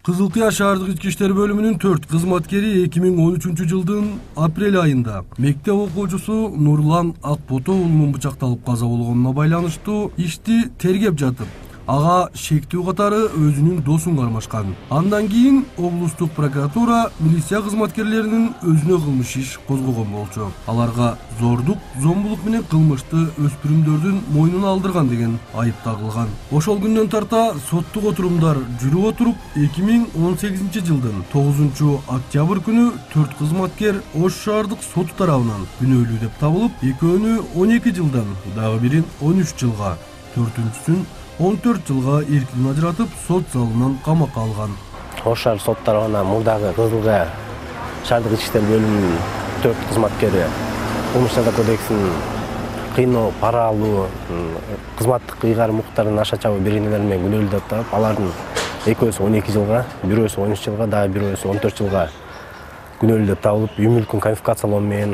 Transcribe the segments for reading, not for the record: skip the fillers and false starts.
Кызыл Кыя шаардык ички иштер бөлүмүнүн 4 кызматкери 2013 жылдын апрель айында мектеп окуучусу Нурлан Акбото уулунун бычакталып каза болгонуна байланыштуу ишти тергеп жатып, ага шектүү катары өзүнүн досун кармашкан. Андан кийин облустук прокуратура милиция кызматкерлеринин өзүнө кылмыш иш козгогон болчу. Аларга зордук, зомбулук менен кылмышты өспүрүмдөрдүн мойнуна алдырган деген айып тагылган. Ошол күндөн тарта соттук отурумдар жүрүп отуруп, 2018 жылдын 9 октябрь күнү 4 кызматкер Ош шаардык соту тарабынан күнөөлүү деп табылып, экөөнү 12 жылдан, дагы бирин 13 жылга, төртүнчүсүн 14 жылга эркинен ажыратып, сот залынан камакка алган. Ош шаар сот тарабынан мурдагы Кызыл Кыя шаардык ички иштер бөлүмүнүн 4 кызматкери Кылмыш жаза кодексинин кыйноо, пара алуу, кызматтык ыйгарым укуктарын аша чабуу беренелери менен күнөөлүү деп таап, алардын экөөсү 12 жылга, бирөөсү 13 жылга, дагы бирөөсү 14 жылга күнөөлүү деп табылып, үй мүлкүн конфискациялоо менен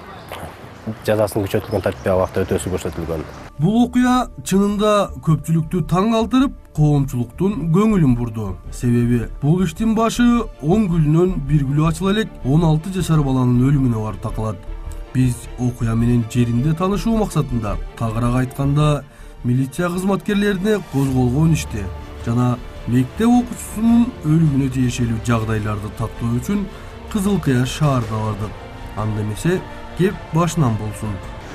жазасын күчөтүлгөн тартипте абакта өтөөсү көрсөтүлгөн. Бул окуя чынында көпчүлүктү таң калтырып, коомчулуктун көңүлүн бурду. Себеби бул иштин башы 10 гүлүнөн 1 гүлү ачыла элек 16 жашар баланын өлүмүнө барып такалат. Биз окуя менен жеринде таанышуу максатында, тагыраак айтканда, милиция кызматкерлерине козголгон ишти жана мектеп окуучусунун өлүмүнө тиешелүү жагдайларды тактоо үчүн Кызыл Кыя шаарына бардык. Анда эмесе кеп башынан болсун.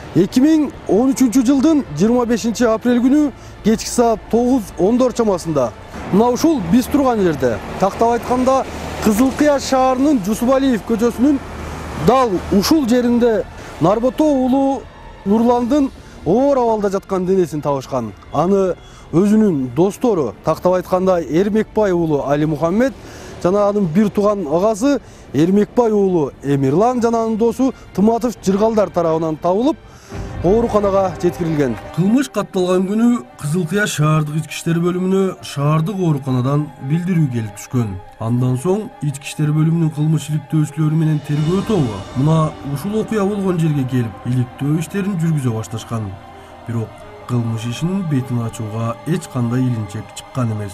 2013 жылдын 25 апрель күнү кечки саат 9:10 чамасында мына ушул биз турган жерде, тактап айтканда Кызыл Кыя шаарынын Жусупалиев көчөсүнүн дал ушул жеринде Нарбото уулу Нурландын оор абалда жаткан денесин табышкан. Аны өзүнүн достору, тактап айтканда Эрмекбай уулу Али Мухаммед жана анын бир туган агасы Эрмекбай уулу Эмирлан жана анын досу Тыматов Жыргалдар тарабынан табылып, ооруканага жеткирилген. Кылмыш катталган күнү Кызыл Кыя шаардык ички иштер бөлүмүнө шаардык ооруканадан билдирүү келип түшкөн. Андан соң ички иштер бөлүмүнүн кылмыш иликтөөчүлөрү менен тергөө тобу мына ушул окуя болгон жерге келип, иликтөө иштерин жүргүзө башташкан. Бирок кылмыш ишинин бетин ачууга эч кандай илинчек чыккан эмес.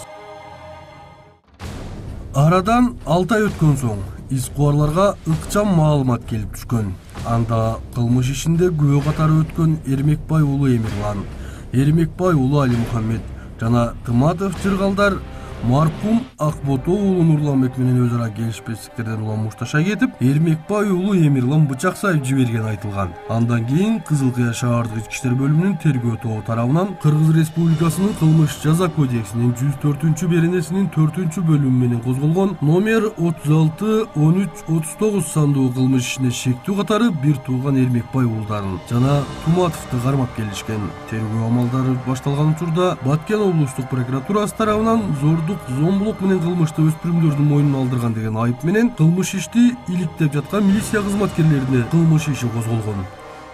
Арадан 6 ай өткөн соң изкуарларга ыкчам маалымат келип түшкөн. Анда кылмыш ишинде күбө катары өткөн Эрмекбай уулу Эмирлан, Эрмекбай уулу Али Мухаммед жана Тыматов Жыргалдар маркум Акбото уулу Нурланбек менен өз ара келишпестиктерден улам мушташа кетип, Эрмекбай уулу Эмирлан бычак сайып жиберген айтылган. Андан кийин Кызыл Кыя шаардык ички иштер бөлүмүнүн тергөө тобу тарабынан Кыргыз Республикасынын кылмыш жаза кодексинин 104 беренесинин 4 бөлүмү менен козголгон номер 36-13-39 сандуу кылмыш ишине шектүү катары бир тууган Эрмекбай уулдарын жана Туматовду кармап келишкен. Тергөө амалдары башталган учурда Баткен облустук прокуратурасы тарабынан зомбулук менен кылмышты өспүрүмдөрдүн мойнуна алдырган деген айып менен кылмыш ишти иликтеп жаткан милиция кызматкерлерине кылмыш иши козголгон.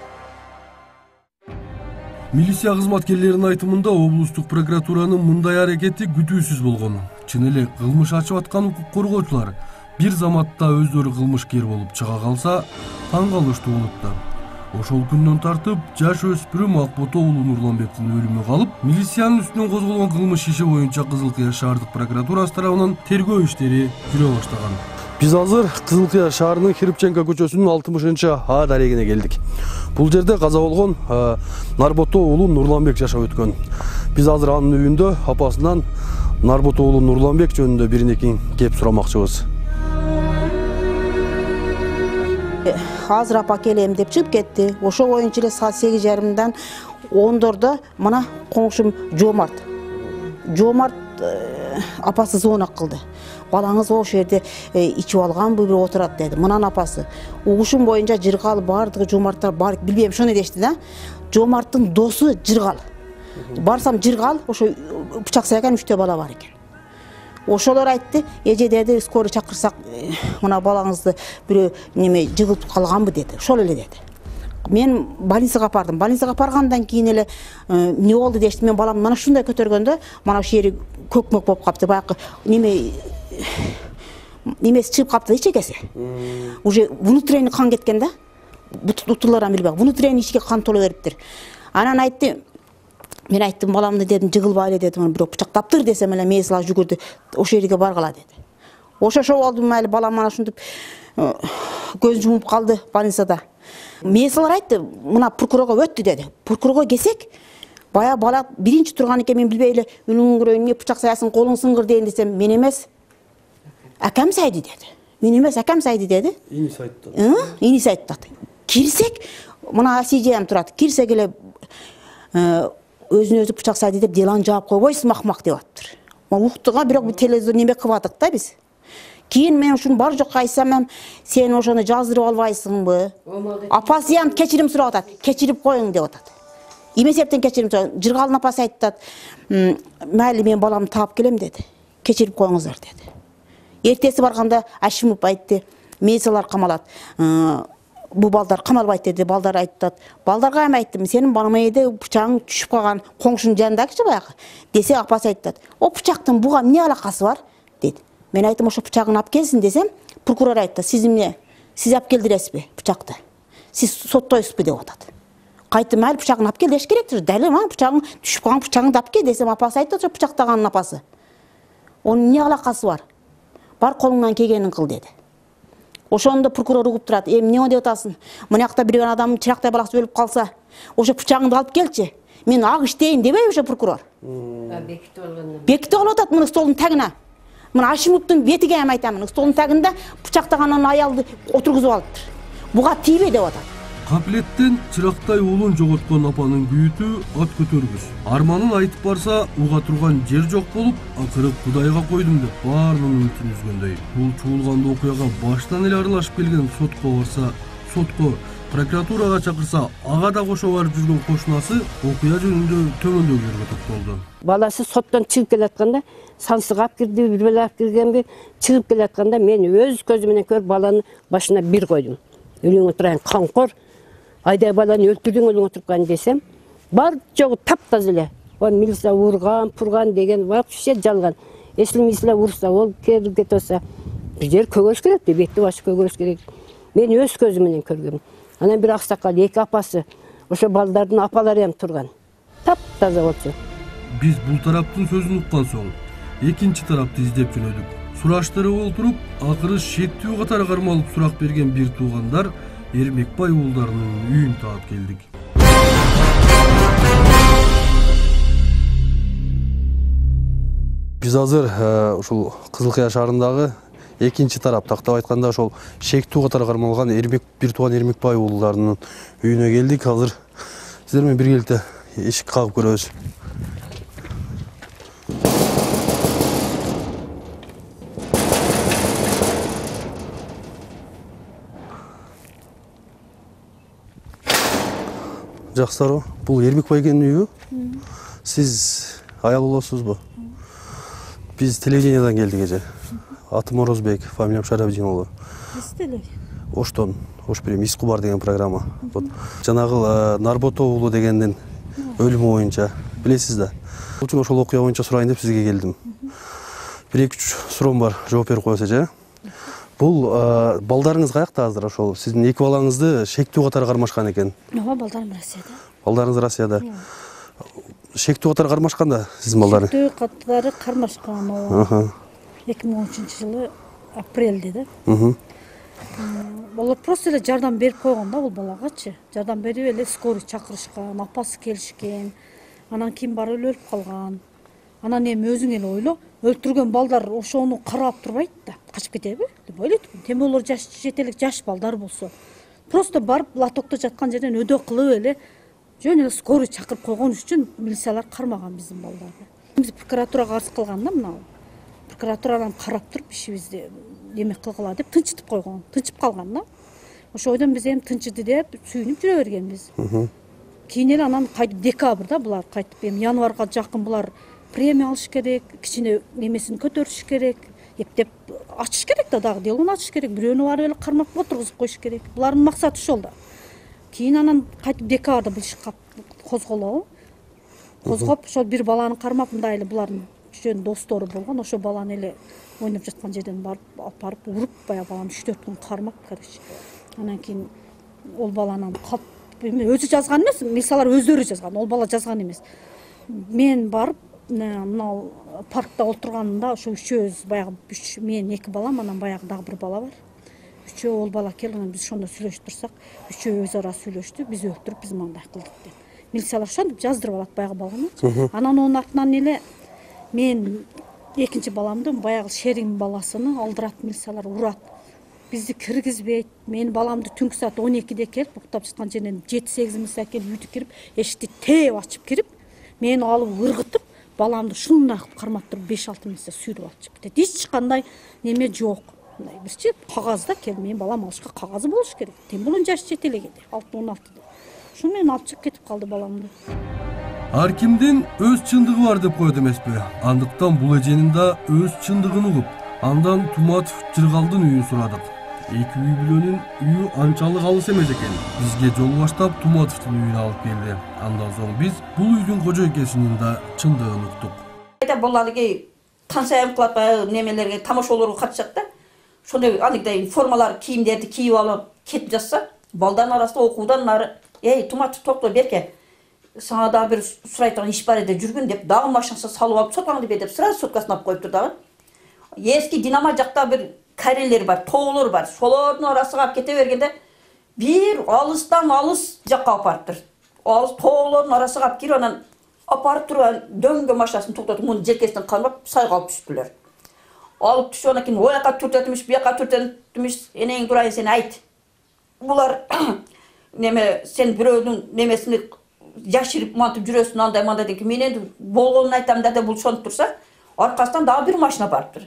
Милиция кызматкерлеринин айтымында облустук прокуратуранын мындай аракети күтүүсүз болгон. Чын эле кылмыш ачып аткан укук коргоочулар бир заматта өздөрү кылмышкер болуп чыга калса, таң калыштуу болуп да. Ошол күндөн тартып жаш өспүрүм Акбото уулу Нурланбектин өлүмү калып, милициянын үстүнөн козголгон кылмыш иши боюнча Кызыл Кыя шаардык прокуратурасы тарабынан тергөө иштери жүрө баштаган. Биз азыр Кызыл Кыя шаарынын Хирипченко көчөсүнүн 60-А дарегине келдик. Бул жерде каза болгон Нарбото уулу Нурланбек жашап өткөн. Биз азыр анын үйүндө апасынан Нарбото уулу Нурланбек жөнүндө биринекин кеп сурамакчыбыз. Азыр апа келем деп чыгып кетти. Ошо боюнча эле саат 8:30 10:00 мына коңшум Жомарт апасы звонок кылды. Балаңыз ошол жерде ичип алганбы, бир отурат деди. Мынан апасы. Угушум боюнча Жыргал бардыгы Жомарттар бар, билбейм шону дешти да. Жомарттын досу Жыргал. Барсам Жыргал ошо бычак сайган 3 бала бар экен. Ошолор айтты, эже деди, скорый чакырсак, мына балаңызды бирөө неме жыгылып калганбы деди. Ошол эле деди. Мен больницага бардым. Больницага баргандан кийин эле эмне болду дешти. Мен балам мына ушундай көтөргөндө, мына ушул жери көкмөк болуп капты. Баягы немеси чыгып капты, ичекеси. Уже внутренний кан кеткен да. Бутулардан билбей, внутренний ичке кан толо бериптир. Анан айтты, мен айттым, баламды дедим, жыгылбайлы дедим, бирок бычактаптыр десем эле мээси ла жүгүрдү, ошол жерге баргыла деди. Ошо болду майли балам мана ушинтип көзүн жумуп калды больницада. Мээсилер айтты, мына прокурорго өттү деди. Прокурорго келсек, бая бала биринчи турган экен, мен билбей эле үнүңгүрөйүн, эмне пычак саясын, колуң сыңгыр дейин десем, мен эмес. Акам сайды деди. Мен эмес, акам сайды деди. Иниси айтты. Иниси айтты. Кирсек, мына Асижем турат. Кирсек эле өзүн өзү пычак сайды деп делан жаап койбойсуз махмак деп атыптыр. Уктуга бирок телевизор неме кылып да биз. Кийин мен ушун бар жок айтсам, сен ошону жаздырып албайсыңбы? Апасы ям кечирим сурап атат. Кечирип коюң деп атат. Эме себептен кечирим сурап, Жыргалдын апасы айтат, майли мен баламды таап келем деди. Кечирип коюңуздар деди. Эртеси барганда Ашимов айтты, мээсилер камалат. Бу балдар камалбайт деди. Балдар айтат. Балдарга эме айттым, сенин баламайда пычагың түшүп калган коңшунун жанындагычы баягы. Десе апасы айтат, о пычактын буга эмне алакасы бар деди. Мен айттым, ошо пычагын алып келсин десем, прокурор айтты, сиз эмне? Сиз алып келдиресизби пычакты? Сиз соттойсузбу деп атат. Кайтып майли пычагын алып кел деш керектир. Дали ма пычагың түшүп калган пычагыңды алып кел десем, апасы айтты, ошо пычактаганын апасы. Онун эмне алакасы бар? Бар колуңдан келгенин кыл деди. Ошондо прокурор угуп турат. Эмне деп атасың? Мынакта бир адам чырактай баласы өлүп калса, ошо пычагыңды алып келчи. Мен ак иштейин дебей ошо прокурор. Бекитип алып атат мына столдун тагына. Мына Ашимовдун бетиге эме айтамын. Столдун тагында пычактаган аялды отургузуп алыптыр. Буга тийбей деп атат. Капилеттен чырактай уулун жоготкон апанын күйүтү ат көтөргүс. Арманын айтып барса, уга турган жер жок болуп, акыры Кудайга койдум деп баарынын үмүтүн үзгөндөй. Бул чуулгандуу окуяга баштан эле аралашып келген сотко барса, сотко прокуратурага чакырса, ага да кошо барып жүргөн кошунасы окуя жөнүндө төмөндөгүлөргө токтолду. Баласы соттон чыгып келатканда, сансыгап кирди, бир беле алып киргенби, чыгып келатканда мен өз көзүм менен көрүп баланын башына бир койдум. Өлүң отурган камкор, айдай баланы өлтүрдүң өлүң отурган десем, бар жогу таптаза эле. О милиция урган, пурган деген вообще жалган. Если милиция урса, ол келип кетсе, бир жер көгөрүш керек, бетти башы көгөрүш керек. Мен өз көзүм менен көргөм. Анан бир аксакал, эки апасы, ошо балдардын апалары ham турган. Таптаза болчу. Биз бул тараптын сөзүн уккан соң, экинчи тарапты издеп жөнөдүк. Сураштырып олтуруп, акыры шектүү катары кармалып сурак берген бир туугандар Эрмекбай уулдарынын үйүн таап келдик. Биз азыр ушул Кызыл Кыя шаарындагы экинчи тарап, тактап айтканда ошол шектүү катары кармалган бир тууган Эрмекбай уулдарынын үйүнө келдик. Азыр сиздер менен биргеликте эшик кагып көрөбүз. Жаксарбы? Бул Эрмекбай экенин үйү? Сиз аял болосузбу? Биз телевидениядан келдик эже. Атым Орозбек, фамилиям Шарабдин уулу. Оштон, Ош Берем, Ис Кубар деген программа. Жанагы Нарбото уулу дегендин өлүмү боюнча билесиз да. Ошол ошол окуя боюнча сурайын деп сизге келдим. Бир-эки суроом бар, жооп берип коесуз эже. Бул балдарыңыз каякта азыр? Ошол сиздин эки балаңызды шектүү катары кармашкан экен. Ооба, балдарым Россияда. Балдарыңыз Россияда. Шектүү катары кармашканда сиздин балдарың? Шектүү катары кармашкан ооба. 2013-жылы апрелде да. Олар просто эле жардам берип койгон да бул балагачы. Жардам берип эле скорый чакырышкан, апасы келишкен. Анан кийин барып өлүп калган. Анан эми өзүң эле ойло, өлтүргөн балдар ошону карап турбайт да, качып кетеби деп ойлойт. Тем более жаш жетелик жаш балдар болсо, просто барып латокто жаткан жерден өдө кылып эле жөн эле скорый чакырып койгон үчүн милициялар кармаган биздин балдарды. Биз прокуратурага арыз кылган да мына. Прокуратурадан карап туруп ишибизди эме кылгыла деп тынчытып койгон, тынчып калган да. Ошойдон биз эми тынчыды деп сүйүнүп жүрө бергенбиз. Кийин эле анан кайтып декабрда булар кайтып эми январга жакын булар премия алыш керек, кичине немесин көтөрүш керек, эптеп ачыш керек да, дагы делону ачыш керек, бирөөнү барып эле кармап отургузуп коюш керек. Булардын максаты ошол да. Кийин анан кайтып декабрда бул иш козголобу. Козгоп ошол бир баланы кармап, мындай эле булардын жөн достору болгон, ошо баланы эле ойноп жаткан жерден алып барып уруп, баягы баланы 3-4 күн кармап, короче. Анан кийин ол баланы өзү жазган эмес, милициялар өздөрү жазган, ол бала жазган эмес. Мен барып мынау паркта отурганында ошо үчөөбүз баягы мен 2 балам, анан баягы дагы бир бала бар. Үчөө ол бала келди, анан биз ошондо сүйлөшүп турсак, үчөө өз ара сүйлөштү, биз өлтүрүп биз мындай кылдык деп. Милициялар ошентип жаздырып алат баягы баланы. Анан онун артынан эле мен экинчи баламды баягы шерим баласыны алдырат, милициялар урат. Бизди киргизбейт. Мен баламды түнкү саат 12-де келип, уктап жаткан жерден 7-8 минутта келип үйдү кирип, эшикти тээп ачып кирип, мени алып ыргытып, баламды шундай кылып кармап туруп 5-6 минутта сүйрүп алып чыгып кетет. Эч кандай неме жок. Мындай бирчи кагазда кел, мен балам алышка кагазы болуш керек. Тем более жаш жете элек эди, 6-16да. Шуну менен алып чыгып кетип калды баламды. Ар кимдин өз чындыгы бар деп коет эмеспи? Андыктан бул эженин да өз чындыгын угуп, андан Туматов Жыргалдын үйүн сурадык. Эки үй бүлөнүн үйү анчалык алыс эмес экен. Бизге жол баштап Туматовдун үйүнө алып келди. Андан соң биз бул үйдүн кожойкесинин да чындыгын уктук. Бул алыгы тансайым кылат, немелерге, тамашалоорго катышат да. Шондой алыгдай формалар, кийимдерди кийип алып кетип жатса, балдардын арасында окуудан нары, Туматов токто берке. Сага дагы бир сурайтын иш бар эди, жүргүн деп, дагы машинасына салып алып, сотаңды бер деп, сразу соткасын алып коюптур дагы. Эски Динамо жакта бир карелер бар, тоолор бар. Шолордун арасына алып кете бергенде бир алыстан алыс жакка алып барыптыр. Алыс тоолордун арасына алып кирип, анан апарып туруп дөңгө машинасын токтотуп, мунун желкесинен кармап, сайга алып түштүлөр. Алып түшүп, анан кийин ояка түртөтүмүш, буяка түртөтүмүш, энең турайын сен айт. Булар неме, сен бирөөнүн немесини жашырып мантип жүрөсүн, андай мындай деген. Мен энди болгонун айтам да бул ошонуп турса, аркасынан дагы бир машина барыптыр.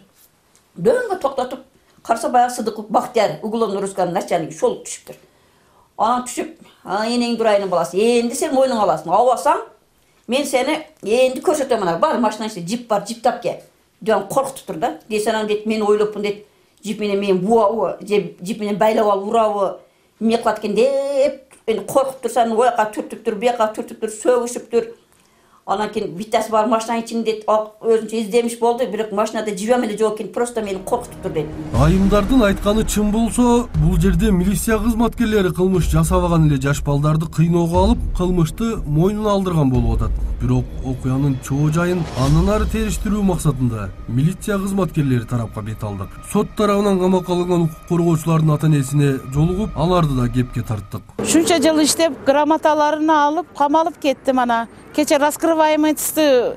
Дөңгө токтотуп, караса баягы Сыдыков Бактияр, уголовный розысканын начальниги шолуп түшүптүр. Анан түшүп, энең Дурайдын баласы, энди сен мойнуңа аласың. Абасаң, мен сени энди көрсөтөм, ана бар машинанын ичинде жип бар, жиптап ке. Жөн коркутуптур да. Десе анан дейт, мен ойлопмун дейт, жип менен мен буабы, жип менен байлап алып урабы, эмне кылат экен деп, эми коркуп турса, ояка түртүптүр, буяка түртүптүр, сөгүшүптүр. Анан кийин биттасы бар машинанын ичинде өзүнчө издемиш болду, бирок машинада жибем эле жок экен, просто мени коркутуптур дейт. Айымдардын айтканы чын болсо, бул жерде милиция кызматкерлери кылмыш жасабаган эле жаш балдарды кыйноого алып, кылмышты мойнуна алдырган болуп атат. Бирок окуянын чоо жайын андан ары териштирүү максатында милиция кызматкерлери тарапка бет алдык. Сот тарабынан камакка алынган укук коргоочулардын ата-энесине жолугуп, аларды да кепке тарттык. Шунча жыл иштеп, грамоталарына алып, камалып кеттим ана. Кече раскрываемостьты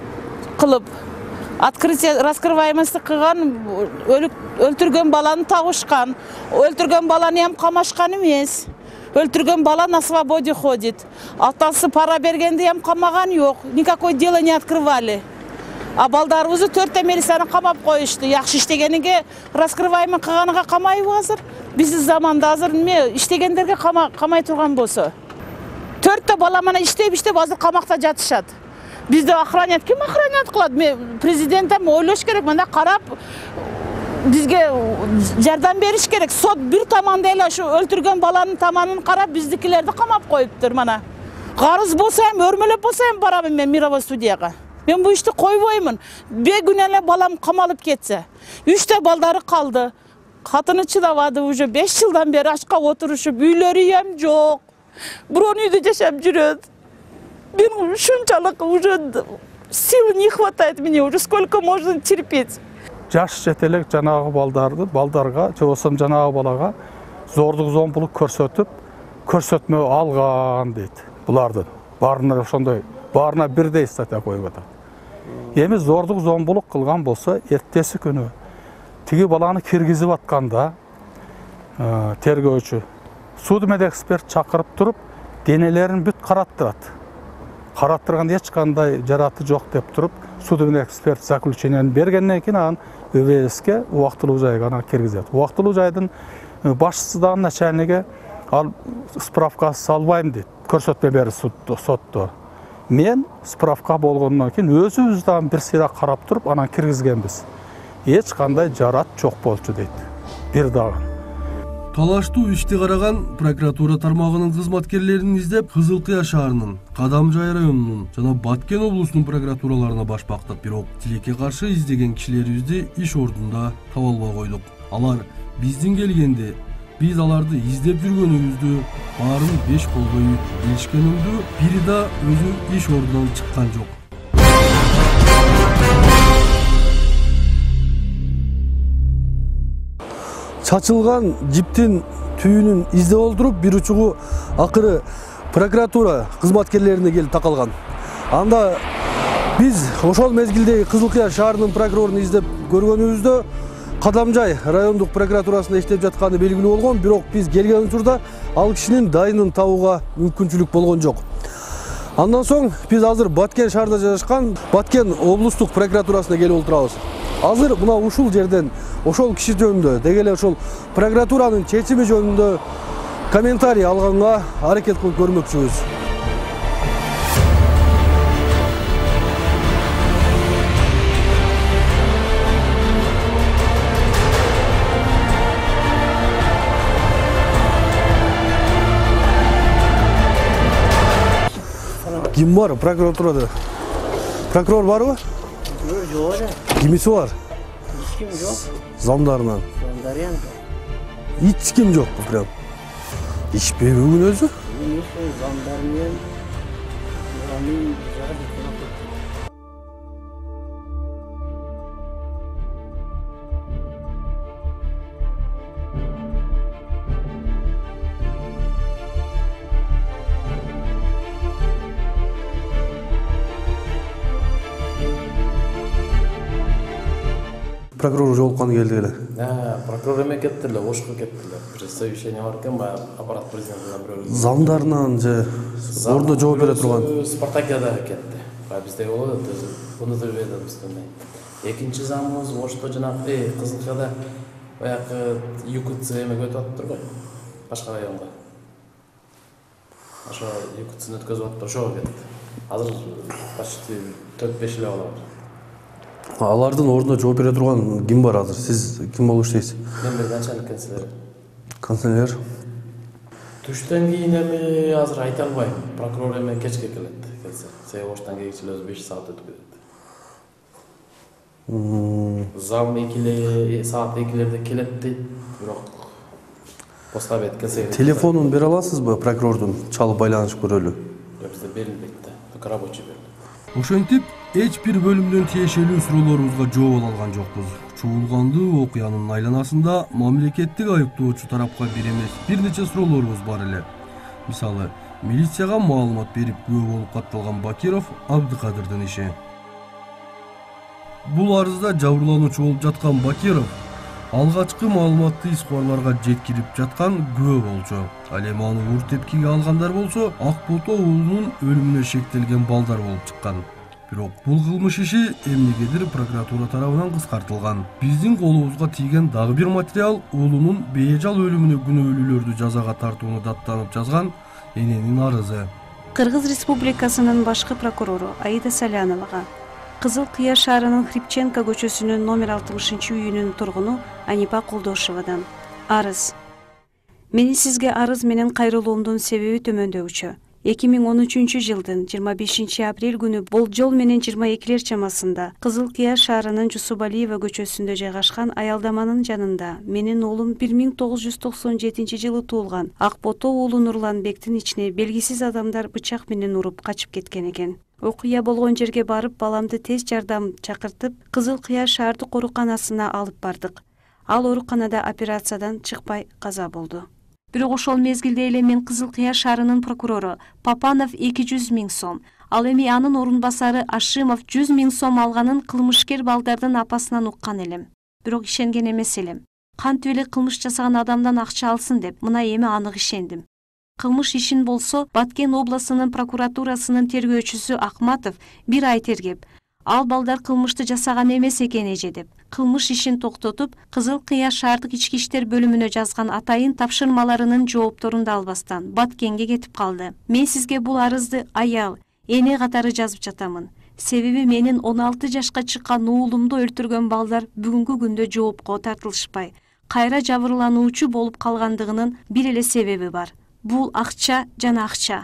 кылып, открытие раскрываемостьты кылган, өлтүргөн баланы табышкан. Өлтүргөн баланы ham камашкан эмес. Өлтүргөн бала на свободе ходит. Атасы пара бергенди ham камаган жок. Никакой дело не открывали. А балдарыбызды 4 милицияны камап коюшту. Жакшы иштегениге раскрываемый кылганыга камайбы азыр? Биздин заманда азыр эме иштегендерге камай турган болсо. 4 бала мана иштеп азыр камакта жатышат. Бизде охранять, ким охранять кылат? Президент ham ойлош керек, мына карап бизге жардам бериш керек. Сот бир таманда эле ошо өлтүргөн баланын таманын карап, биздикилерди камап коюптур мана. Карыз болсо ham, өрмөлөп болсо ham барамын мен мировой судьяга. Мен бу ишти койбоймун. Бегүн эле балам камалып кетсе. 3 балдары калды. Катыны чыдабады, уже 5 жылдан бери ачка отурушуп, үйлөрү ham жок. Бирок үйдө жашап жүрөт. Мен ушунчалык уже сил не хватает мне, уже сколько можно терпеть. Жаш жетелек жанагы балдарга, же болсо жанагы балага зордук зомбулук көрсөтүп, көрсөтмө алган дейт. Булардын баарына ошондой, баарына бирдей статья коюп атат. Эми зордук зомбулук кылган болсо, эртеси күнү тиги баланы киргизип атканда тергөөчү судмедэксперт чакырып туруп, денелерин бүт караттырат. Караттырганда эч кандай жараты жок деп туруп, судмедэксперт заключениени бергенден кийин анан ÖVS'ке убактылуу жайга аны киргизет. Убактылуу жайдын башчысы да начальниги ал справкасы салбайм дейт. Көрсөтмө берди сотто. Мен справка болгондон кийин өзүбүз дагы бир сыйра карап туруп, анан киргизгенбиз. Эч кандай жарат жок болчу дейт. Бир дагы. Талаштуу ишти караган прокуратура тармагынын кызматкерлерин издеп, Кызыл Кыя шаарынын, Кадамжай районунун жана Баткен облусунун прокуратураларына баш бактык, бирок тилекке каршы издеген кишилерибизди иш ордунда таба албай койдук. Алар биздин келгенде, биз аларды издеп жүргөнүбүздү баарын 5 кол коюп билишкенimdi, бири да өзү иш ордунан чыккан жок. чачылган жиптин түйүнүн издеп олтуруп бир учугу акыры прокуратура кызматкерлерине келип такалган. Анда биз ошол мезгилдеги Кызыл Кыя шаарынын прокурорун издеп көргөнүбүздө Кадамжай райондук прокуратурасында иштеп жатканы белгилүү болгон, бирок биз келген учурда ал кишинин дайынын табууга мүмкүнчүлүк болгон жок. Андан соң биз азыр Баткен шаарда жайгашкан Баткен облустук прокуратурасына келип отурабыз. Азыр мына ушул жерден ошол киши жөнүндө, деги эле ошол прокуратуранын чечими жөнүндө комментарий алганга аракет кылып көрмөкчүбүз. Ким бар прокуратурада? Прокурор барбы? Жок эле. Кимиси бар? Эч ким жок. Замдарынан. Замдарыян. Эч ким жок прям. Ишпейби бүгүн өзү? Мен замдар менен урамын жара кеткен. Прокурор жолукканы келди эле. Прокурор эме кетти эле, Ошко кетти эле. Бир совещание бар экен, баягы аппарат президентинен бирөө. Замдарынан же ордо жооп бере турган. Спартакиадага кетти. Бизде болот, муну да билебиз кандай. Экинчи замыбыз Ошто жанагы Кызыл Кыяда баягы ЮКЦ эмеге өтүп атыптыр го. Башка районго. Ошо ЮКЦны өткөзүп атыптыр, ошого кетти. Азыр почти 4-5 эле болот. Алардын ордуна жооп бере турган ким бар азыр? Сиз ким болуп иштейсиз? Мен бир начальник канцелер. Канцелер. Түштөн кийин эми азыр айта албайм. Прокурор эми кечке келет. Келсе, себеби Оштан кийинчи өзү 5 саат өтүп кетет. Зам 2 саат 2-лерде келет дейт, бирок поста бет келсе. Телефонун бере аласызбы прокурордун, чалып байланышып көрөлү? Жок, бизде берилбейт да. Только рабочий берилет. Ошентип, эч бир бөлүмдөн тиешелүү суроолорубузга жооп ала алган жокпуз. Чуулгандуу окуянын айланасында мамлекеттик айыптоочу тарапка бир эмес, бир нече суроолорубуз бар эле. Мисалы, милицияга маалымат берип күбө болуп катталган Бакиров Абдыкадырдын иши. Бул арызда жабырлануучу болуп жаткан Бакиров алгачкы маалыматты искыбарларга жеткирип жаткан күбө болчу. Ал эми аны ур тепкиге алгандар болсо, Акбото уулунун өлүмүнө шектелген балдар болуп чыккан. Бирок бул кылмыш иши эмнегедир прокуратура тарабынан кыскартылган. Биздин колубузга тийген дагы бир материал уулунун бейжал өлүмүнө күнөөлүүлөрдү жазага тартууну даттанып жазган эненин арызы. Кыргыз Республикасынын башкы прокурору Аида Саляновага Кызыл Кыя шаарынын Хрипченко көчөсүнүн номер 60-үйүнүн тургуну Анипа Колдошевадан. Арыз. Мени сизге арыз менен кайрылуумдун себеби төмөндөүчү. 2013 жылдын 25 апрель күнү болжол менен 22-лер чамасында Кызыл Кыя шаарынын Жусубалиева көчөсүндө жайгашкан аялдаманын жанында менин уулум 1997 жылы туулган Акбото уулу Нурланбектин ичине белгисиз адамдар бычак менен уруп качып кеткен экен. Окуя болгон жерге барып, баламды тез жардам чакыртып, Кызыл Кыя шаардык ооруканасына алып бардык. Ал ооруканада операциядан чыкпай каза болду. Бирок ошол мезгилде эле мен Кызыл Кыя шаарынын прокурору Папанов 200 000 сом, ал эми анын орун басары Ашимов 100 000 сом алганын кылмышкер балдардын апасынан уккан элем. Бирок ишенген эмес элем. Кантип эле кылмыш жасаган адамдан акча алсын деп, мына эми анык ишендим. Кылмыш ишин болсо Баткен областынын прокуратурасынын тергөөчүсү Акматов бир ай тергеп, ал балдар кылмышты жасаган эмес экен эже деп, кылмыш ишин токтотуп, Кызыл Кыя шаардык ички иштер бөлүмүнө жазган атайын тапшырмаларынын жоопторун да албастан Баткенге кетип калды. Мен сизге бул арызды аял, эне катары жазып жатамын. Себеби менин 16 жашка чыккан уулумду өлтүргөн балдар бүгүнкү күндө жоопко тартылышпай, кайра жабырлануучу болуп калгандыгынын бир эле себеби бар. Бул акча жана акча.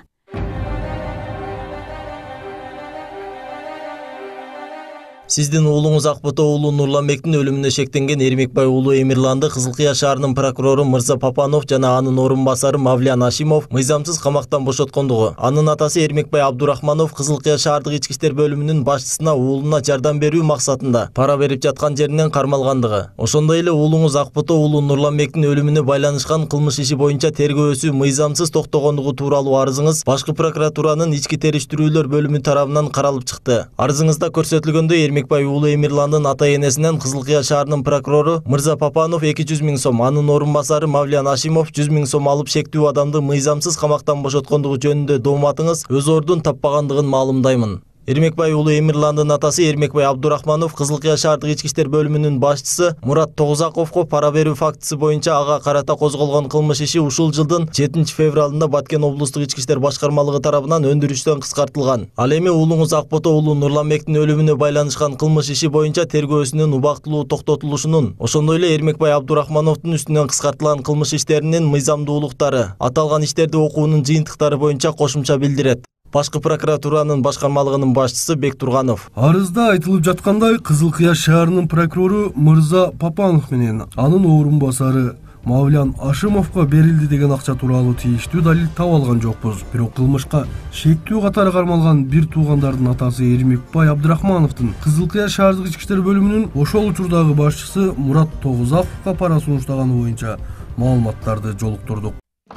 Сиздин уулуңуз Акбото уулу Нурланбектин өлүмүнө шектенген Эрмекбай уулу Эмирланды Кызыл Кыя шаарынын прокурору Мырза Папанов жана анын орун басары Мавлян Ашимов мыйзамсыз камактан бошоткондугу, анын атасы Эрмекбай Абдурахманов Кызыл Кыя шаардык ички иштер бөлүмүнүн башчысына уулуна жардам берүү максатында пара берип жаткан жеринен кармалгандыгы, ошондой эле уулуңуз Акбото уулу Нурланбектин өлүмүнө байланышкан кылмыш иши боюнча тергөөсү мыйзамсыз токтогондугу тууралуу арызыңыз башкы прокуратуранын ички териштирүүлөр бөлүмү тарабынан каралып чыкты. Арызыңызда көрсөтүлгөндөй Эрмекбай уулу Эмирландын ата-энесинен Кызыл Кыя шаарынын прокурору Мырза Папанов 200 000 сом, анын орун басары Мавлян Ашимов 100 000 сом алып шектүү адамды мыйзамсыз камактан бошоткондугу жөнүндө дооматыңыз өз ордун таппагандыгын маалымдаймын. Эрмекбай уулу Эмирландын атасы Эрмекбай Абдурахманов Кызыл Кыя шаардык ички иштер бөлүмүнүн башчысы Мурат Тогузаковго пара берүү фактысы боюнча ага карата козголгон кылмыш иши ушул жылдын 7 февралында Баткен облустук ички иштер башкармалыгы тарабынан өндүрүштөн кыскартылган. Ал эми уулуңуз Акбото уулу Нурланбектин өлүмүнө байланышкан кылмыш иши боюнча тергөөсүнүн убактылуу токтотулушунун, ошондой эле Эрмекбай Абдурахмановдун үстүнөн кыскартылган кылмыш иштеринин мыйзамдуулуктары, аталган иштерди окуунун жыйынтыктары боюнча кошумча билдирет. Башкы прокуратуранын башкармалыгынын башчысы Бектурганов. Арызда айтылып жаткандай, Кызыл Кыя шаарынын прокурору Мырза Папанов менен анын орун басары Мавлян Ашимовго берилди деген акча тууралуу тийиштүү далил таба алган жокпуз. Бирок кылмышка шектүү катары кармалган бир туугандардын атасы Эрмекбай Абдурахмановдун Кызыл Кыя шаардык ички иштер бөлүмүнүн ошол учурдагы башчысы Мурат Тогузаковго пара сунуштаганы боюнча маалыматтарды жолуктурдук.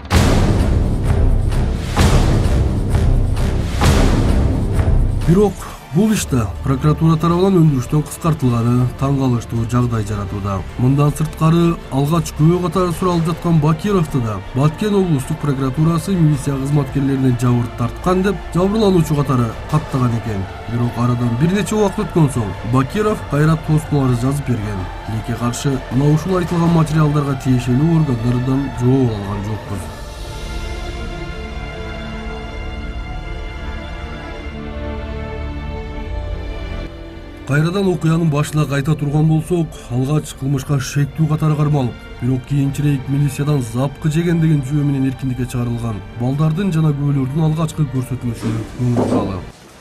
Бирок бул иште прокуратура тарабынан өндүрүштөн кыскартылганы таң калыштуу жагдай жаратууда. Мындан сырткары алгач күбө катары суралып жаткан Бакировду да Баткен облустук прокуратурасы милиция кызматкерлерине жабыр тарткан деп жабырлануучу катары каттаган экен. Бирок арадан бир нече убакыт өткөн соң Бакиров кайра тоскоолор жазып берген. Леке каршы мына ушул айтылган материалдарга тиешелүү органдардан жооп алган жокпуз. Кайрадан окуянын башына кайта турган болсок, алгач кылмышка шектүү катары кармалып, бирок кийинчерээк милициядан запкы жеген деген жөө менен эркиндикке чыгарылган балдардын жана күбөлөрдүн алгачкы көрсөтмөсү көңүл буралы.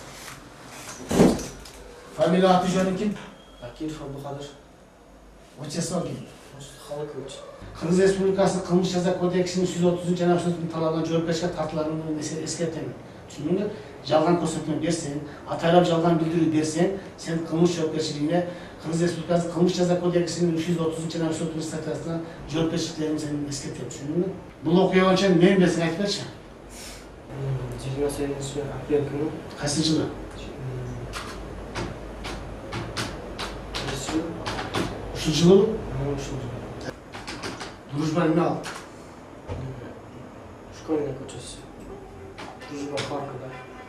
Фамилия аты жөнүң ким? Бакиров Абдукадыр. Отчество ким? Халыкович. Кыргыз Республикасы кылмыш жаза кодексинин 130 жана 130 талабынан жоопкерчиликке тартылганын эскертем. Түшүндүңбү? Жалган көрсөтмө берсең, атайлап жалган билдирүү берсең, сен кылмыш жоопкерчилигине Кыргыз Республикасы кылмыш жаза кодексинин 330 жана 130 статьясына жоопкерчиликтерин сен эскертем. Түшүндүңбү? Бул окуя боюнча мен берсең айтып берчи. 28 апрель күнү. Кайсы жылы? Ушул жылы? Ушул жылы. Дружба эмне ал? Школьный көчөсү. Дружба паркында.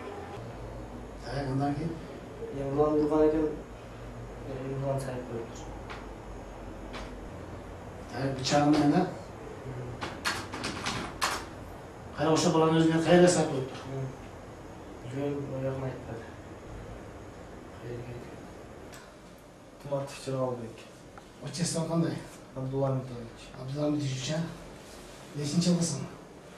Андан кийин? Эмрлан урган экен. Эмрлан сайып коюптур. Бычагы менен да? Кайра ошо баланын өзүнө кайра сайып коюптур? Жөн оягын айтпады. Туматов Чералбек. Отчество кандай? Абдулламидович. Абдулламидович, нечинчи жылдысың?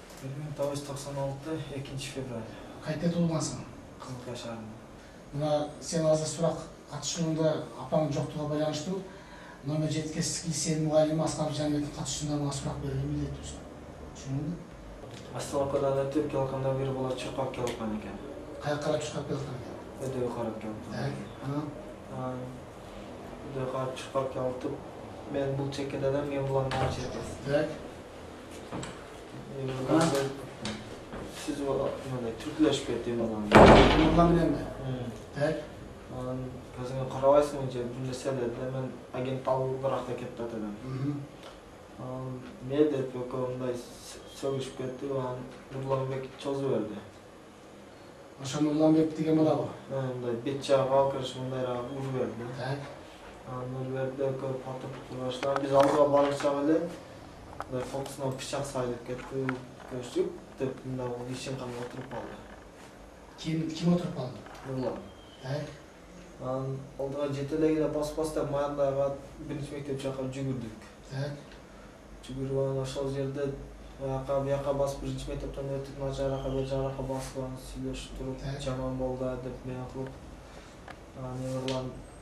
1996 2 февраль. Кайда туулгансың? Кызыл Кыя шаарында. Мына сен азыр сурак катышуунда апаңдын жоктугуна байланыштуу номер 7 лицейдин мугалими Аскаров Жанбектин катышуунда мага сурак берген билет. Түшүндүңбү? Остановкадан өтүп келганда бир бала чуркап келган экен. Каяка чуркап келген экен? Өйдөгө карап келген. Өйдөгө карап чуркап келип, мен бул чекеде да мен булан ар жердес. Так. Siz mınday türkleşip kettiğim adam. Bundan bilenme. Tak. Gözüne karavaysın önce bunda selede men agent aldırak da ketdi dedim. Men de mындай sögüşüp ketdi, Nurlanbek çözü verdi. Ошо Нурланбек деген балабы? Мындай бет жагы алкыш мындайраак ур берди. Так. Нур берди, көп атып баштап биз алдыга барышча эле мындай фокусуна пычак сайылып кетти, көчүп деп мындай ишин кана отуруп калды. Ким отуруп калды? Нурлан. Так. Алдыга жете эле бас деп Майандагы биринчи мектеп жака жүгүрдүк. Так. Жүгүрүп ошол жерде бияка басып биринчи мектептен өтүп, мына жарака бер жарака басып сүйлөшүп туруп, жаман болду деп мен кылып, Нурлан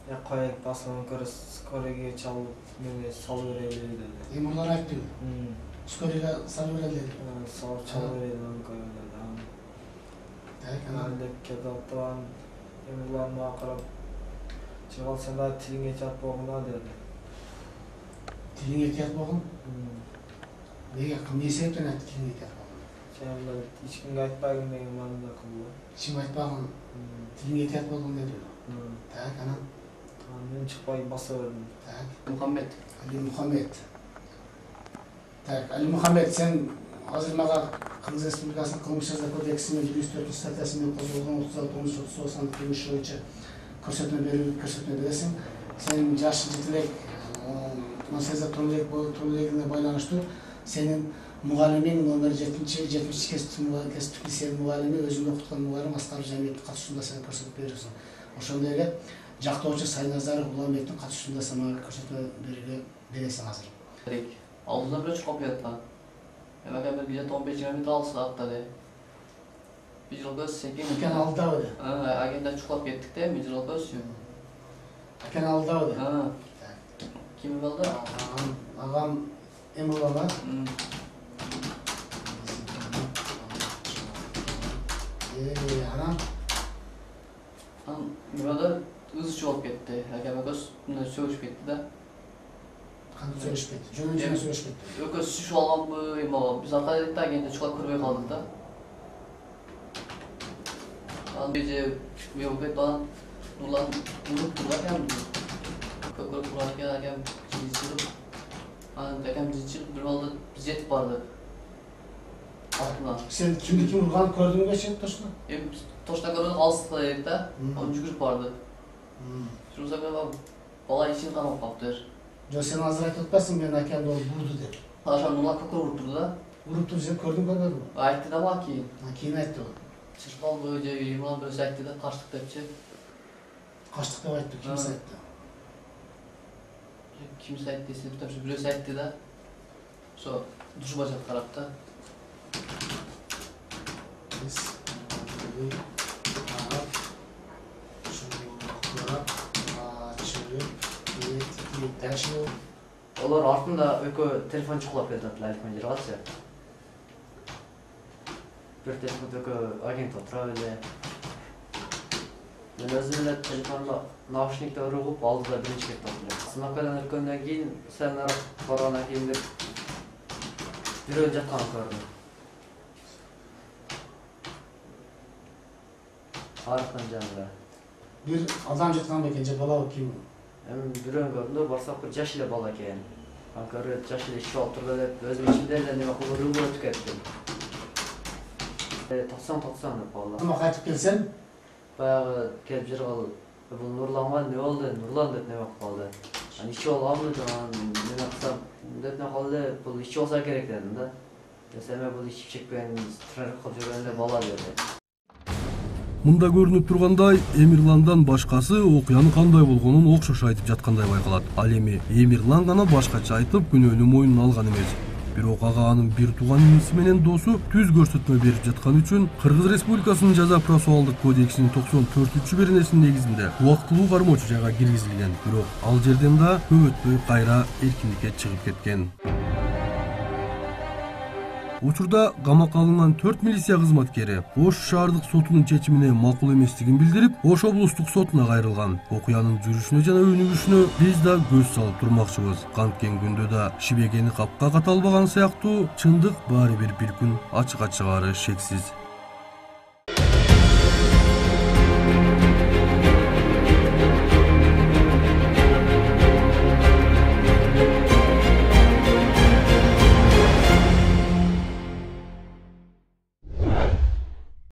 Koyak basılığını körü skoriga çalıp meni salı vereyli dedi. Emurlar aytdı. Skoriga salı vereyli dedi. Salı çalı vereyli dedi. Ben de kedattan emurlarına akarab çıgal sen daha tilinge çat boğuna dedi. Tilinge çat boğun? Nega ne sebepten aytdı tilinge çat boğun? Sen hiç kimge aytpagın degan ma'noda qildi. Hech kim aytpagin tilinge çat boğun dedi. Tak ana. Men chiqmay basaverdim. Tak. Muhammed. Ali Muhammed. Tak, Ali Muhammed sen hozir maga Qirg'iz Respublikasının Qilmish Jazo kodeksining 104 statyasining qo'zg'algan 36-30-90 qilmish bo'yicha ko'rsatma berasing. Senin yoshing yetilak, Mas'ala turligiga байланыштуу senin muallimin номер 70 kasb lisey muallimi özünü okutkan muallim Asqarov Jamiyet'in katışında sen ko'rsatib berasing. O'shanda ele Jaqtovchi Saynazarov Ulambek'in katışında sana ko'rsatma berasing hozir. Aldığında böyle çok yapıyorlar. Hemen hemen bir 15-20 metre alsa hatta de. Bir yıl göz sekin. Akan alda öyle. Agenda çıkıp gittik de bir yıl göz yok. Akan alda öyle. Kim oldu? Ağam Emulama. Anam. Burada hızlı çok gitti. Hemen göz söğüş gitti de. Qanday söyleshib ketdi? Jo'najana söyleshib ketdi. Yo'q, siz olgan biz aqallikda agenda chiqib ko'rmay qoldik-da. Andije yo'q dan ular urib turgan ko'p turgan ekan jizilib. Akam jizilib bir oldi biz yetib bordik. Altına. Sen kim urgan ko'rdingmi geçen to'shna? To'shna ko'rib olsida edi-da. Onu yugurib bordi. Shu zamonda bola için qamoq qoldi. Jo sen hozir aytib o'tmasin men akam urdi deb. Aşağı nurlar ko'kor urib turdi-da. Urib turib sen ko'rding ko'rmadingmi? Aytdi-da bak keyin. Keyin aytdi u. Chirqol bo'yicha yumron birisi aytdi-da, qarshiq debchi. Qarshiq deb aytdi, kimsa aytdi? Kimsa aytdi desa, bitta shu birisi aytdi-da. Shu dushbacha qarabda. Biz Ular артында өкө телефон чукулап кетатылар, телефон жыргатса. Bir telefon өкө агент отура эле. Мен өзүм эле телефонго наушникти уруп алды да биринчи кетти. Сынакадан өткөндөн кийин сен баргандан кийин бирөө жаткан көрдүм. Аркан жанында. Bir adam жаткан бекен же бала ким? Бирөө көрдүм, барсак бир жаш эле бала экен. Анкары жаш эле иши отурду деп өзүм ичимде эле неме кылып өтүп кеттим. 90 деп болду. Ama qaytып келсем, баягы келип жыргал бул Нурланга не болду? Нурлан деп неме кылды. Аны иши болгонбу жана неме кылсам деп неме кылды? Бул иши болсо керек дедим да. Эсеме бул иши чекпен тренер кылып жүргөн эле бала деди. Мында көрүнүп тургандай, Эмирландан башкасы окуянын кандай болгонун окшош айтып жаткандай байкалат. Ал эми Эмирлан гана башкача айтып күнөөнү мойнуна алган эмес. Бирок ага анын бир тууган иниси менен досу түз көрсөтмө берип жаткан үчүн Кыргыз Республикасынын жаза процессуалдык кодексинин 94-беренесинин негизинде убактылуу кармоочу жайга киргизилген. Бирок ал жерден да көп өтпөй кайра эркиндикке чыгып кеткен. Учурда камакка алынган 4 милиция кызматкери Ош шаардык сотунун чечимине макул эместигин билдирип, Ош облустук сотуна кайрылган. Окуянын жүрүшүнө жана өнүгүшүнө биз да көз салып турмакчыбыз. Канткен күндө да шибегени капка ката албаган сыяктуу, чындык баары бир күн ачыкка чыгаары шексиз.